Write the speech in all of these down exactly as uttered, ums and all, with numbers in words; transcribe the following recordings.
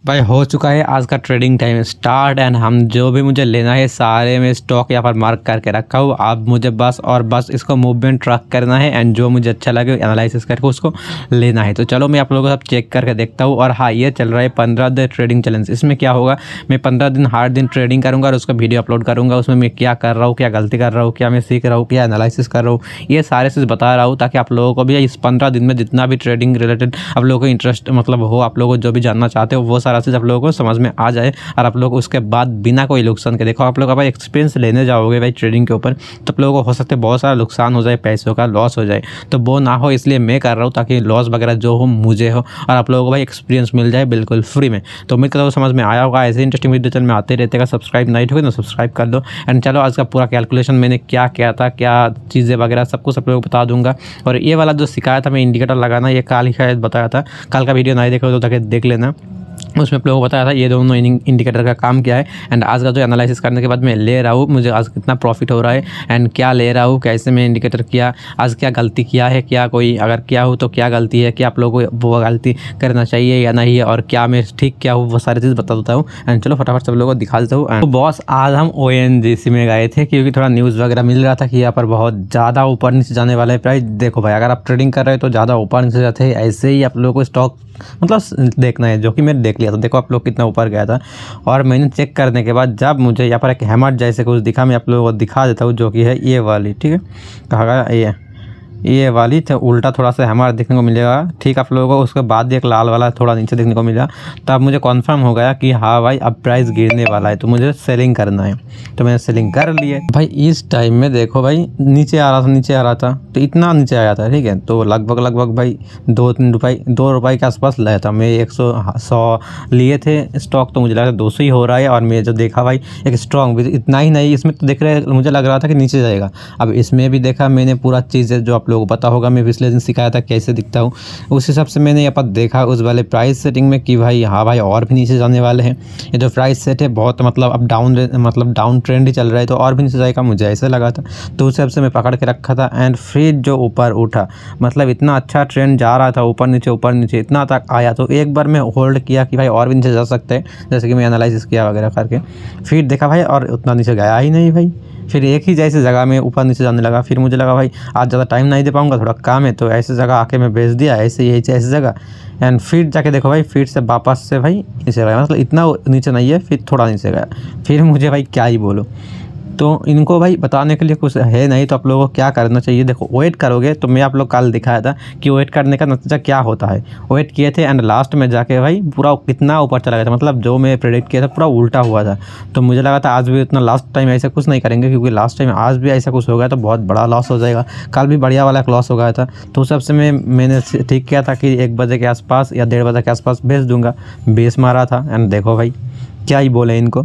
भाई हो चुका है आज का ट्रेडिंग टाइम स्टार्ट एंड हम जो भी मुझे लेना है सारे में स्टॉक यहाँ पर मार्क करके रखा हूँ। अब मुझे बस और बस इसको मूवमेंट ट्रैक करना है एंड जो मुझे अच्छा लगे एनालिसिस करके उसको लेना है। तो चलो मैं आप लोगों को सब चेक करके देखता हूँ। और हाँ, ये चल रहा है पंद्रह दिन ट्रेडिंग चैलेंज। इसमें क्या होगा, मैं पंद्रह दिन हर दिन ट्रेडिंग करूँगा और उसका वीडियो अपलोड करूँगा। उसमें मैं क्या कर रहा हूँ, क्या गलती कर रहा हूँ, क्या मैं सीख रहा हूँ, क्या एनालिसिस कर रहा हूँ, ये सारे चीज़ बता रहा हूँ ताकि आप लोगों को भी इस पंद्रह दिन में जितना भी ट्रेडिंग रिलेटेड आप लोगों को इंटरेस्ट मतलब हो, आप लोगों को जो भी जानना चाहते हो वो सारा चीज़ आप लोगों को समझ में आ जाए और आप लोग उसके बाद बिना कोई नुकसान के, देखो आप लोग अगर एक्सपीरियंस लेने जाओगे भाई ट्रेडिंग के ऊपर तो आप लोगों को हो सकता है बहुत सारा नुकसान हो जाए, पैसों का लॉस हो जाए। तो वो ना हो इसलिए मैं कर रहा हूँ ताकि लॉस वगैरह जो हो मुझे हो और आप लोगों को भाई एक्सपीरियंस मिल जाए बिल्कुल फ्री में। तो उम्मीद करता हूँ समझ में आया होगा। ऐसे इंटरेस्टिंग वीडियो चैनल में आते रहते हैं। सब्सक्राइब नहीं होगा तो सब्सक्राइब कर दो। एंड चलो आज का पूरा कैलकुलेशन मैंने क्या किया था, क्या चीज़ें वगैरह सब कुछ आप लोगों को बता दूंगा। और ये वाला जो सिखाया था मैं इंडिकेटर लगाना, ये कल ही शायद बताया था। कल का वीडियो नहीं देखो तो ताकि देख लेना, उसमें आप लोगों को बताया था ये दोनों इंडिकेटर का काम क्या है। एंड आज का जो एनालिसिस करने के बाद मैं ले रहा हूँ, मुझे आज कितना प्रॉफिट हो रहा है एंड क्या ले रहा हूँ, कैसे मैं इंडिकेटर किया, आज क्या गलती किया है, क्या कोई अगर क्या हो तो क्या गलती है, क्या आप लोगों को वो गलती करना चाहिए या नहीं है, और क्या मैं ठीक क्या हूँ, वो सारी चीज़ बता देता हूँ। एंड चलो फटाफट सब लोगों को दिखा देता हूँ। तो बॉस आज हम ओ एन जी सी में गए थे क्योंकि थोड़ा न्यूज़ वगैरह मिल रहा था कि यहाँ पर बहुत ज़्यादा ऊपर नीचे जाने वाला है प्राइस। देखो भाई, अगर आप ट्रेडिंग कर रहे हो तो ज़्यादा ऊपर नीचे जाते हैं, ऐसे ही आप लोगों को स्टॉक मतलब देखना है, जो कि मैंने देख लिया था। देखो आप लोग कितना ऊपर गया था और मैंने चेक करने के बाद जब मुझे यहाँ पर एक हैमर जैसे कुछ दिखा, मैं आप लोगों को दिखा देता हूँ, जो कि है ये वाली, ठीक है, कहा गया ये ये वाली तो उल्टा थोड़ा सा हमारा देखने को मिलेगा, ठीक आप लोगों को। उसके बाद एक लाल वाला थोड़ा नीचे देखने को मिला। तब मुझे कंफर्म हो गया कि हाँ भाई अब प्राइस गिरने वाला है, तो मुझे सेलिंग करना है। तो मैंने सेलिंग कर लिए भाई। इस टाइम में देखो भाई नीचे आ रहा था, नीचे आ रहा था तो इतना नीचे आया था, ठीक है। तो लगभग लगभग भाई दो तीन रुपये दो रुपये के आसपास लाया था मैं। एक सौ सौ लिए थे स्टॉक, तो मुझे लगा दो सौ ही हो रहा है। और मैं जो देखा भाई एक स्ट्रॉन्ग इतना ही नहीं, इसमें तो देख रहे मुझे लग रहा था कि नीचे जाएगा। अब इसमें भी देखा मैंने पूरा चीज़ें जो लोगों को पता होगा, मैं पिछले दिन सिखाया था कैसे दिखता हूँ, उस हिसाब से मैंने यहाँ पर देखा उस वाले प्राइस सेटिंग में कि भाई हाँ भाई और भी नीचे जाने वाले हैं। ये जो प्राइस सेट है बहुत मतलब अब डाउन मतलब डाउन ट्रेंड ही चल रहा है, तो और भी नीचे जाएगा मुझे ऐसे लगा था। तो उस हिसाब से मैं पकड़ के रखा था। एंड फिर जो ऊपर उठा, मतलब इतना अच्छा ट्रेंड जा रहा था, ऊपर नीचे ऊपर नीचे इतना तक आया, तो एक बार मैं होल्ड किया कि भाई और भी नीचे जा सकते हैं, जैसे कि मैं एनालिसिस किया वगैरह करके। फिर देखा भाई और उतना नीचे गया ही नहीं भाई। फिर एक ही जैसे जगह में ऊपर नीचे जाने लगा। फिर मुझे लगा भाई आज ज़्यादा टाइम नहीं दे पाऊंगा, थोड़ा काम है, तो ऐसे जगह आके मैं बेच दिया, ऐसे यही ऐसी जगह। एंड फिर जाके देखो भाई फिर से वापस से भाई नीचे गया, मतलब इतना नीचे नहीं है, फिर थोड़ा नीचे गया। फिर मुझे भाई क्या ही बोलो, तो इनको भाई बताने के लिए कुछ है नहीं। तो आप लोगों को क्या करना चाहिए, देखो वेट करोगे तो मैं आप लोग कल दिखाया था कि वेट करने का नतीजा क्या होता है। वेट किए थे एंड लास्ट में जाके भाई पूरा कितना ऊपर चला गया था, मतलब जो मैं प्रेडिक्ट किया था पूरा उल्टा हुआ था। तो मुझे लगा था आज भी उतना लास्ट टाइम ऐसा कुछ नहीं करेंगे, क्योंकि लास्ट टाइम आज भी ऐसा कुछ हो गया तो बहुत बड़ा लॉस हो जाएगा। कल भी बढ़िया वाला लॉस हो गया था। तो उस सबसे मैं मैंने ठीक किया था कि एक बजे के आसपास या डेढ़ बजे के आसपास बेच दूंगा, बेस मारा था। एंड देखो भाई क्या ही बोले इनको।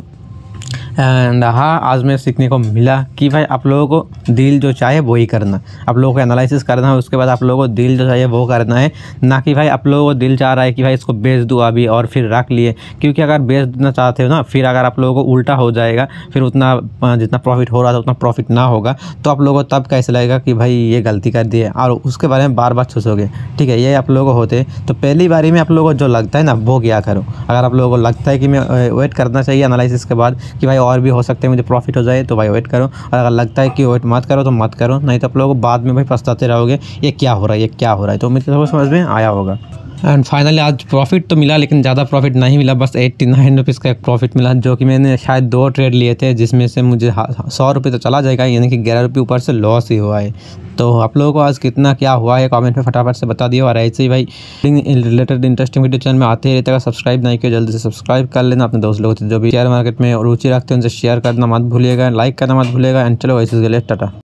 एंड हाँ, आज मैं सीखने को मिला कि भाई आप लोगों को दिल जो चाहे वो ही करना, आप लोगों को एनालिसिस करना है, उसके बाद आप लोगों को दिल जो चाहिए वो करना है। ना कि भाई आप लोगों को दिल चाह रहा है कि भाई इसको बेच दूँ अभी और फिर रख लिए, क्योंकि अगर बेच देना चाहते हो ना, फिर अगर आप लोगों को उल्टा हो जाएगा, फिर उतना जितना प्रॉफिट हो रहा था उतना प्रॉफिट ना होगा, तो आप लोगों को तब कैसे लगेगा कि भाई ये गलती कर दी है, और उसके बारे में बार बार सोचोगे। ठीक है, ये आप लोगों को होते तो पहली बारी में आप लोगों को जो लगता है ना वो क्या करो। अगर आप लोगों को लगता है कि मैं वेट करना चाहिए एनालिसिस के बाद कि भाई और भी हो सकते हैं मुझे प्रॉफिट हो जाए, तो भाई वेट करो। और अगर लगता है कि वेट मत करो तो मत करो, नहीं तो आप लोगों को बाद में भाई पछताते रहोगे ये क्या हो रहा है, ये क्या हो रहा है। तो उम्मीद करता हूँ समझ में आया होगा। एंड फाइनली आज प्रॉफिट तो मिला, लेकिन ज़्यादा प्रॉफिट नहीं मिला, बस एट्टी नाइन रुपीज़ का एक प्रॉफिट मिला, जो कि मैंने शायद दो ट्रेड लिए थे, जिसमें से मुझे सौ रुपये तो चला जाएगा, यानी कि ग्यारह रुपये ऊपर से लॉस ही हुआ है। तो आप लोगों को आज कितना क्या हुआ है कमेंट में फटाफट से बता दियो। और ऐसे ही भाई रिलेटेड इंटरेस्टिंग वीडियो चैनल में आते ही रहते हैं। सब्सक्राइब नहीं किया जल्दी से सब्सक्राइब कर लेना। अपने दोस्त लोगों से जो भी शेयर मार्केट में रुचि रखते हैं उनसे शेयर करना मत भूलिएगा, लाइक करना मत भूलिएगा। एंड चलो ऐसे टाटा।